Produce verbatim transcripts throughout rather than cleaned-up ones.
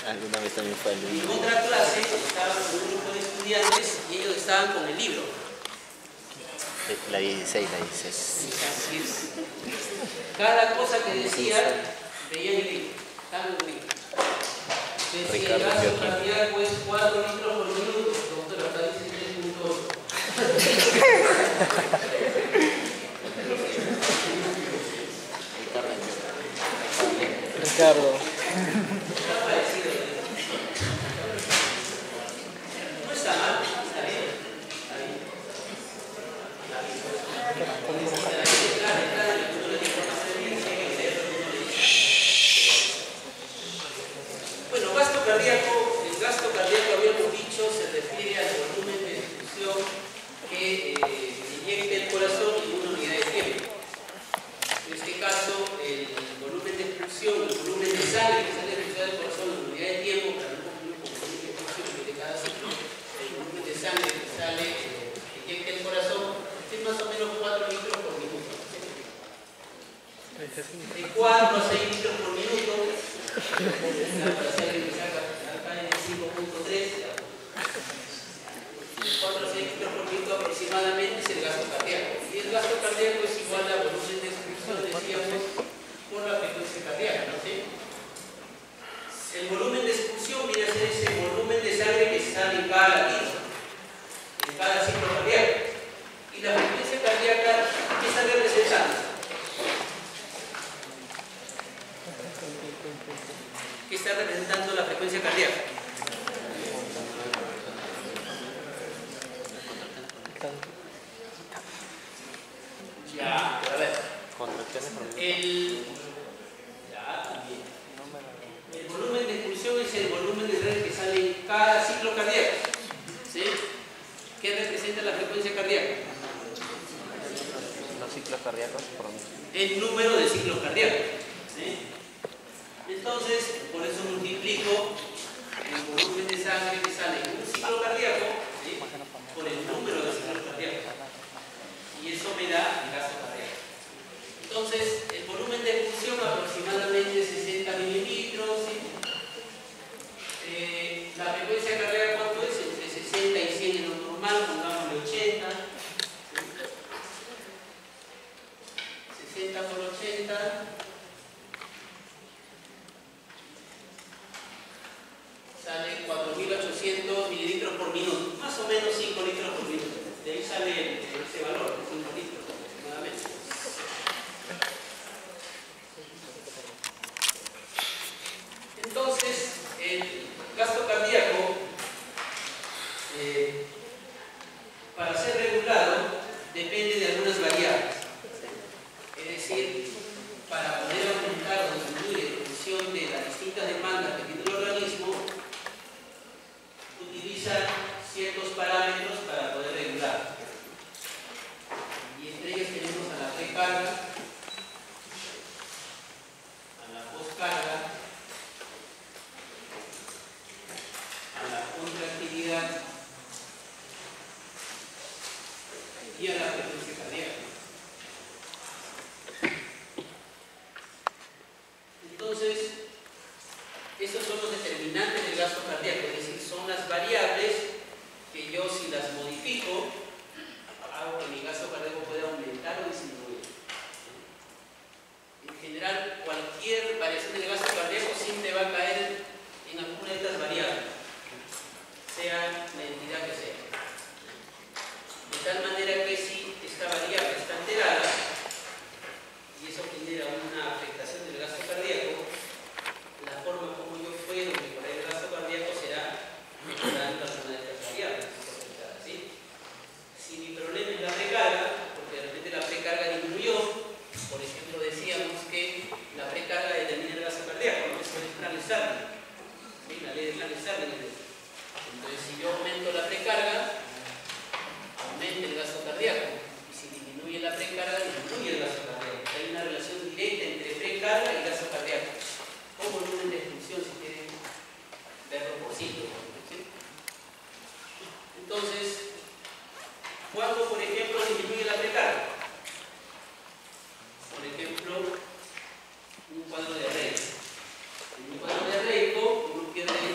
Alguna vez también fue alumno. En otra clase estaban con un grupo de estudiantes y ellos estaban con el libro. La dieciséis, la dieciséis. Así es. Cada cosa que decía, veía en el libro. Estaba en el libro. Entonces, si el gasto cardíaco es cuatro litros por minuto, doctor, acá dice tres punto ocho. Ricardo. No está mal, está bien. Está bien. Bueno, gasto cardíaco, el gasto cardíaco habíamos dicho se refiere al volumen de difusión que eh, inyecta el corazón en una unidad de tiempo. En este caso, el volumen de expulsión, el volumen de sangre que sale del corazón en una unidad de tiempo, para no confundir con el volumen de expulsión de cada ciclo, el volumen de sangre que sale, eh, que inyecta el corazón, es más o menos cuatro litros por minuto. De cuatro a seis litros por minuto, para hacer que saca acá en cinco punto tres, cuatro a seis litros por minuto aproximadamente es el gasto cardíaco. Y el gasto cardíaco es igual al volumen de expulsión, decíamos, por la frecuencia cardíaca, ¿no? ¿Sí? El volumen de expulsión viene a ser ese volumen de sangre que sale en cada latido, en cada ciclo cardíaco. Y la frecuencia cardíaca, ¿qué está representando? ¿Qué está representando la frecuencia cardíaca? Ya, a ver. El, ya, también. El volumen de expulsión es el volumen de sangre que sale en cada ciclo cardíaco. ¿Sí? ¿Qué representa la frecuencia cardíaca? Los ciclos cardíacos por mí. El número de ciclos cardíacos. ¿Sí? Entonces, por eso multiplico el volumen de sangre que sale en un ciclo cardíaco, ¿sí?, por el número de ciclos cardíacos. Y eso me da el gasto cardíaco. Entonces, el volumen de expulsión aproximadamente sesenta mililitros. ¿Sí? Eh, la frecuencia cardíaca, ¿cuánto es? Entre sesenta y cien en lo normal, pongámosle ochenta. sesenta por ochenta. Sale cuatro mil ochocientos mililitros por minuto, más o menos cinco litros por minuto. De ahí sale ese valor, cinco litros aproximadamente. Entonces, el gasto cardíaco, eh, para ser regulado, depende de algunas variables. Es decir, para poder aumentar o disminuir en función de las distintas demandas que tiene el organismo, utilizan ciertos parámetros para poder regular. Y entre ellos tenemos a la precarga, a la poscarga, a la contractilidad y a la frecuencia cardíaca. Entonces, estos son los determinantes del gasto cardíaco, es decir, son las variables que yo, si las modifico, hago que mi gasto cardíaco pueda aumentar o disminuir. En general, cualquier variación del gasto cardíaco siempre va a caer en alguna de estas variables, sea la entidad que sea. De tal manera que si esta variable está alterada, y eso genera una afectación del gasto cardíaco, la forma como yo puedo mejorar el gasto cardíaco será mejorando alguna de estas variables. ¿Sí? Si mi problema es la precarga, porque de repente la precarga disminuyó, por ejemplo, decíamos que la precarga determina el gasto cardíaco, ¿no? Eso es Planck-Starling. ¿Sí? La ley de Planck-Starling. Entonces, si yo aumento la precarga, aumenta el gasto cardíaco. Y si disminuye la precarga, disminuye el gasto cardíaco. Hay una relación directa entre precarga y gasto cardíaco. O volumen de expulsión, si quieren verlo por ciclo. ¿Sí? Entonces, ¿cuándo, por ejemplo, disminuye la precarga? Por ejemplo, un cuadro de Rey. En un cuadro de Rey, uno pierde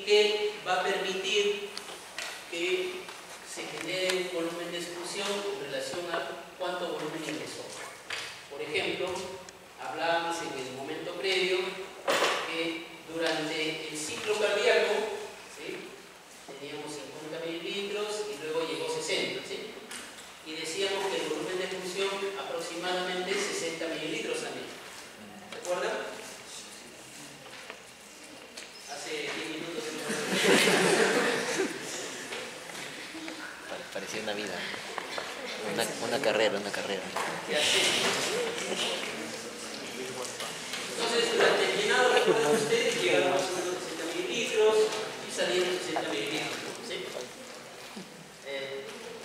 que va a permitir que se genere un volumen de exclusión en relación a cuánto volumen ingresó. Por ejemplo, hablábamos en el momento previo que durante el ciclo cardíaco, ¿sí?, teníamos cincuenta mililitros y luego llegó sesenta, ¿sí?, y decíamos que el volumen de exclusión aproximadamente es sesenta mililitros también. ¿Se acuerdan? Hace diez minutos Parecía una vida. Una, una carrera, una carrera. Entonces, durante el llenado, recuerden ustedes, llegaron más o menos sesenta mililitros y salieron sesenta mililitros. ¿Sí? Eh,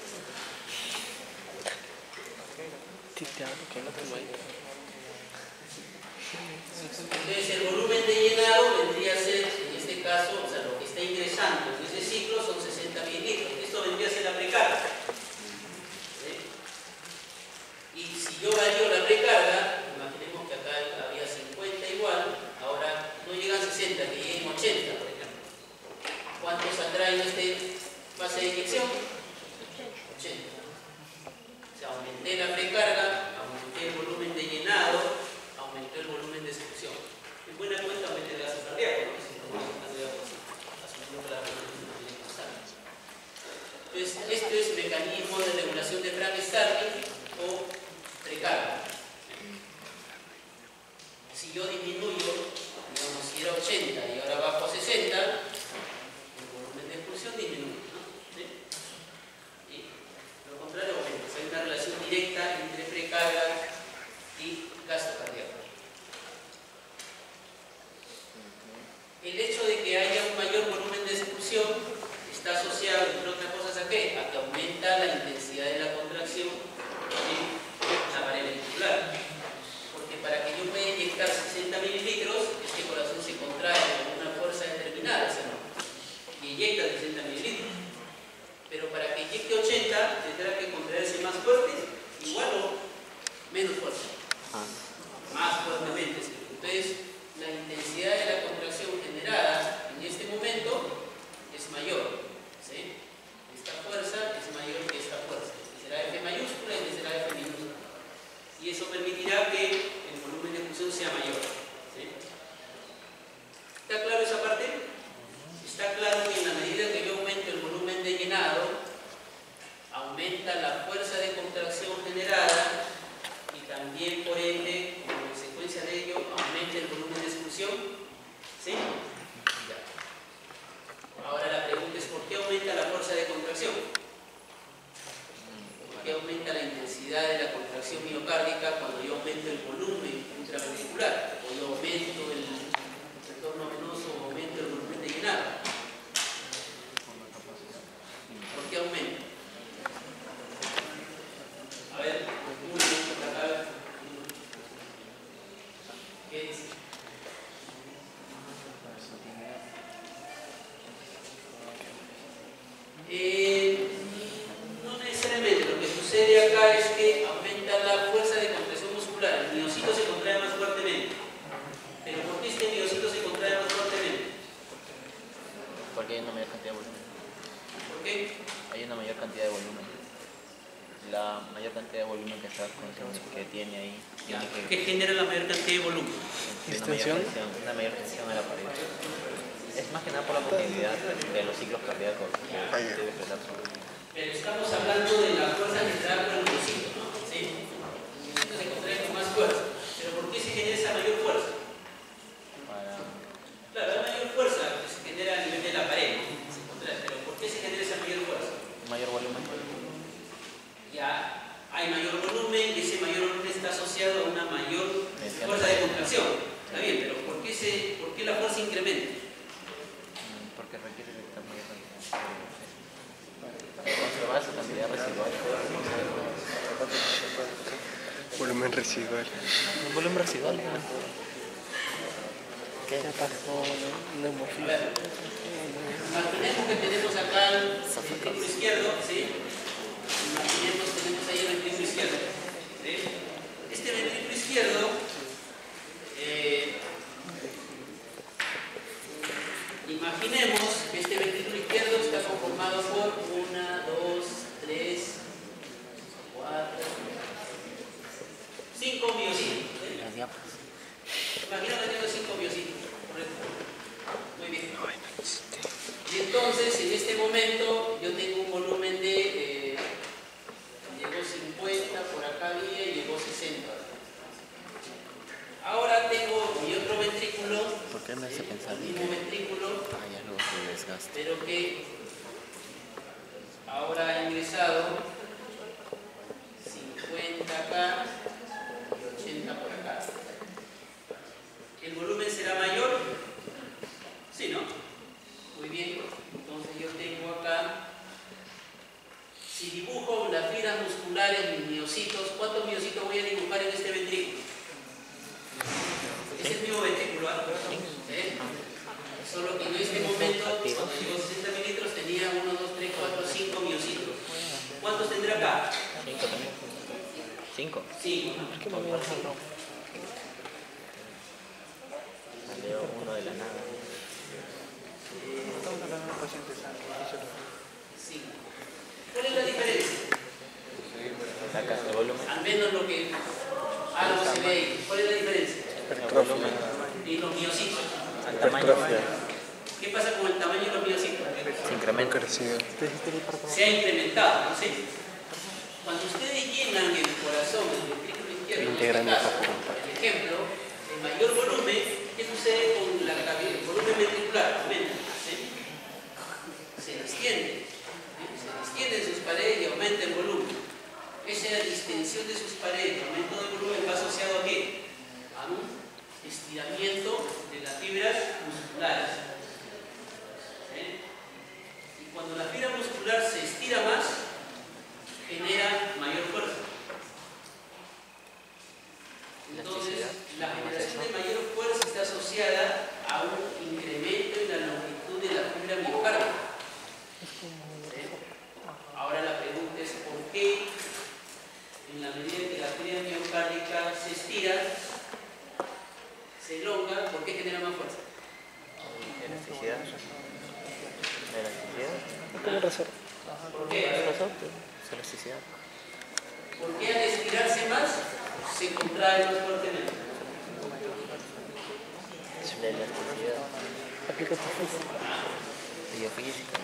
Entonces, el volumen de llenado vendría a ser, en este caso, o sea, lo que está ingresando en este ciclo son sesenta mililitros. Esto vendría a ser la precarga. ¿Sí? Y si yo varío la precarga, imaginemos que acá había cincuenta igual, ahora no llegan sesenta, que lleguen ochenta, por ejemplo. ¿Cuánto saldrá en este fase de inyección? ochenta. O sea, aumenté la precarga, aumenté el volumen de llenado, aumentó el volumen de exclusión. En buena cuenta aumenté el gasto cardíaco, ¿no? Si no asumiendo que la volumen no tiene constante. Entonces, esto es mecanismo de regulación de Frank-Starling o precarga. Si yo disminuyo, digamos, si era ochenta y ahora bajo a sesenta, el volumen de exclusión disminuye, ¿no? ¿Sí? Y lo contrario aumenta. Hay una relación directa entre precarga y gasto cardíaco. El hecho de que haya un mayor volumen de exclusión está asociado, entre otras cosas, ¿a qué? A que aumenta la intensidad de la contracción en la pared ventricular. Porque para que yo pueda inyectar sesenta mililitros, este corazón se contrae con una fuerza determinada, ¿sí? Y inyecta sesenta mililitros. Pero para que inyecte ochenta, tendrá que contraerse más fuerte, igual o menos fuerte. Más fuertemente, ¿sí? Entonces, la intensidad de la contracción generada en este momento es mayor, ¿sí? Esta fuerza es mayor que esta fuerza. Esta será F mayúscula y esta será F minúscula. Y eso permitirá que el volumen de exclusión sea mayor, ¿sí? ¿Está claro esa parte? Está claro que en la medida que yo aumento el volumen de llenado, aumenta la fuerza de contracción generada y también, por ende, como consecuencia de ello, aumenta el volumen de exclusión. ¿Sí? Ya. Ahora la pregunta es: ¿por qué aumenta la fuerza de contracción? ¿Por qué aumenta la intensidad de la contracción miocárdica cuando yo aumento el volumen intraventricular? O yo aumento el retorno venoso o aumento el volumen de llenado. ¿Por qué aumenta? A ver, uno, acá. ¿Qué dice? Eh, no necesariamente. Lo que sucede acá es que aumenta la fuerza de contracción muscular. El miocito se contrae más fuertemente. ¿Pero por qué este miocito se contrae más fuertemente? Porque hay una mayor cantidad de volumen. ¿Por qué? Hay una mayor cantidad de volumen. La mayor cantidad de volumen que está que tiene ahí. Ya. Tiene que, ¿Qué genera la mayor cantidad de volumen? tiene una mayor tensión, una mayor tensión en la pared. Es más que nada por la continuidad de los ciclos cardíacos que debe expresar. Pero estamos hablando de la fuerza generada por el miocito, ¿no? ¿Sí? El miocito se contrae con más fuerza. ¿Pero por qué se genera esa mayor fuerza? Para... Claro, la mayor fuerza que se genera a nivel de la pared, ¿no? Se contrae. Pero ¿por qué se genera esa mayor fuerza? mayor volumen. Ya hay mayor volumen y ese mayor volumen está asociado a una mayor fuerza de contracción. Está bien, pero ¿por qué, se, por qué la fuerza incrementa? Porque requiere de esta mayor cantidad. Conservar esa cantidad residual. Volumen residual. Un volumen residual. ¿Qué pasó? No hemos visto. Imaginemos que tenemos acá el ventrículo izquierdo, ¿sí? Imaginemos que tenemos ahí el ventrículo izquierdo, ¿sí? Este ventrículo izquierdo eh, imaginemos que este ventrículo izquierdo está conformado por una, dos, tres, cuatro, cinco miocitos. ¿eh? Imagina que tengo cinco miocitos, ¿correcto? Muy bien. Y entonces, en este momento, yo tengo un volumen de, eh, llegó cincuenta, por acá había y llegó sesenta. Ahora tengo mi otro ventrículo, ¿Por qué me hace pensar el mismo ventrículo, ah, ya luego se desgasta? pero que ahora ha ingresado cincuenta acá y ochenta por acá. ¿El volumen será mayor? Sí, ¿no? Muy bien, entonces yo tengo acá, si dibujo las fibras musculares, mis miocitos, ¿cuántos miocitos voy a dibujar en este ventrículo? Es el mismo ventrículo, ¿eh? Solo que en este momento, cuando llegó sesenta mililitros, tenía uno, dos, tres, cuatro, cinco miocitos. ¿Cuántos tendrá acá? cinco también. cinco. cinco. Salió uno de la nada. cinco. ¿Cuál es la diferencia? Acá el volumen. Al menos lo que algo se ve ahí. ¿Cuál es la diferencia? El volumen. Y los miocitos. Al tamaño. ¿Qué pasa con el tamaño de los miocitos? Se incrementa. Se ha incrementado, ¿no? ¿Sí? Cuando ustedes llenan el corazón, el ventrículo izquierdo, en este caso, el ejemplo, el mayor volumen, ¿qué sucede con la cavidad? El volumen ventricular aumenta, ¿sí? Se extiende, ¿sí? Se extienden sus paredes y aumenta el volumen. Esa distensión de sus paredes, aumento del volumen, va asociado a qué? A un estiramiento de las fibras musculares. ¿Sí? Y cuando la fibra muscular se estira más, genera mayor fuerza. Entonces, la generación de mayor fuerza está asociada a un incremento en la longitud de la fibra miocárdica. ¿Sí? Ahora la pregunta es ¿por qué en la medida que la fibra miocárdica se estira, se elonga, ¿por qué genera más fuerza? Elasticidad. Elasticidad. ¿Cómo resorte? ¿Por qué? Elasticidad. ¿Por qué al estirarse más se contrae más fuertemente? La elasticidad. Aplica tu fuerza. Biofísica.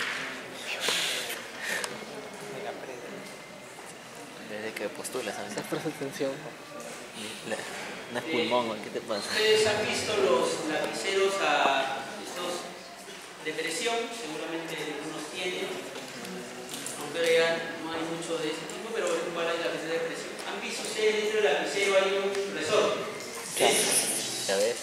Desde que postulas, ¿sabes? La fuerza de tensión. La, no es pulmón, ¿qué te pasa? Ustedes han visto los lapiceros a estos de presión, seguramente algunos tienen, aunque ya no hay mucho de ese tipo, pero igual hay lapiceros de presión. ¿Han visto ustedes dentro del lapicero hay un resorte? ¿Sí? Ya ves.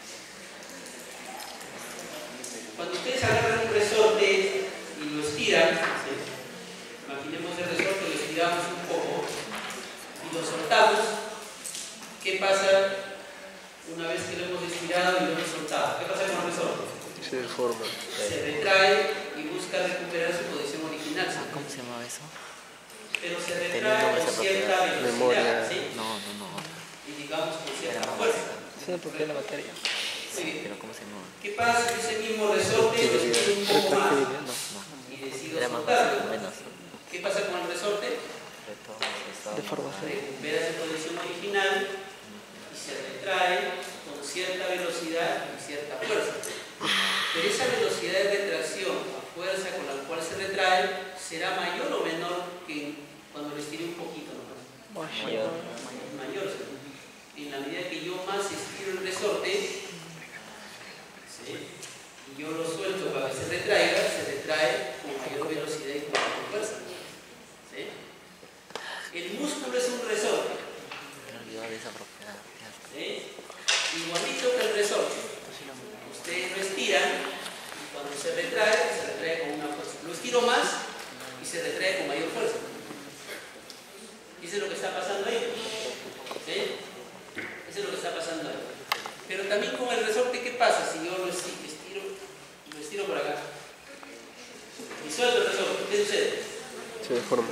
Cuando ustedes agarran un resorte y lo estiran, ¿sí? Imaginemos el resorte, lo estiramos un poco y lo soltamos. ¿Qué pasa una vez que lo hemos estirado y lo hemos soltado? ¿Qué pasa con el resorte? Se deforma. Se retrae y busca recuperar su posición original. ¿Cómo se llama eso? Pero se Tenía retrae nombre con esa cierta propiedad. velocidad, Memoria. ¿sí? No, no, no. Y digamos con Era cierta más fuerza. básica. Esa es la propiedad de la materia. Muy bien. Pero ¿cómo se llama? ¿Qué pasa si ese mismo resorte lo estiro un poco más Retractibilidad. No, no. y decido Era más soltarlo? básico, menos. ¿Qué pasa con el resorte? Deformación. Recupera su posición original y se retrae con cierta velocidad y cierta fuerza. Pero esa velocidad de retracción o fuerza con la cual se retrae será mayor o menor que cuando lo estire un poquito nomás. Mayor. Mayor. En la medida que yo más estiro el resorte, ¿sí? Y yo lo suelto para que se retraiga, se retrae con mayor velocidad y con mayor fuerza. ¿Sí? El músculo es un resorte. Me he olvidado de esa propiedad. ¿Sí? Igualito que el resorte. Ustedes lo estiran y cuando se retrae, se retrae con una fuerza. Lo estiro más y se retrae con mayor fuerza. ¿Y eso es lo que está pasando ahí? ¿Sí? Eso es lo que está pasando ahí. Pero también con el resorte, ¿qué pasa si yo lo estiro, lo estiro por acá? Y suelto el resorte, ¿qué sucede? Se deforma.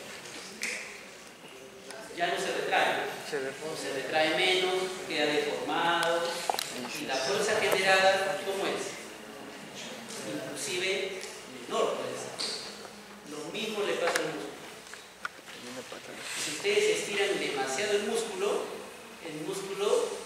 Ya no se retrae. Se deforma. Se retrae menos, queda deformado. Y la fuerza generada, ¿cómo es? Inclusive mismo le pasa al músculo. Si ustedes estiran demasiado el músculo, el músculo